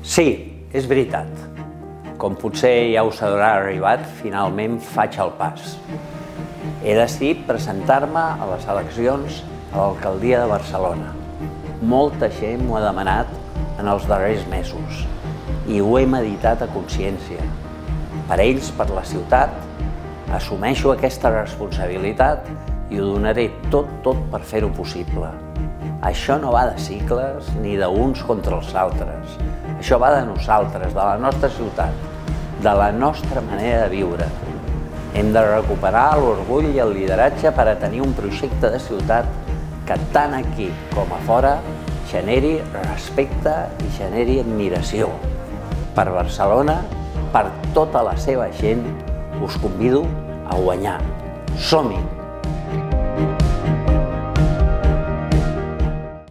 Sí, és veritat. Com potser ja us haurà arribat, finalment faig el pas. He decidit presentar-me a les eleccions a l'alcaldia de Barcelona. Molta gent m'ho ha demanat en els darrers mesos i ho he meditat a consciència. Per ells, per la ciutat, assumeixo aquesta responsabilitat i ho donaré tot per fer-ho possible. Això no va de cicles ni d'uns contra els altres. Això va de nosaltres, de la nostra ciutat, de la nostra manera de viure. Hem de recuperar l'orgull i el lideratge per a tenir un projecte de ciutat que tant aquí com a fora generi respecte i generi admiració. Per Barcelona, per tota la seva gent, us convido a guanyar. Som-hi!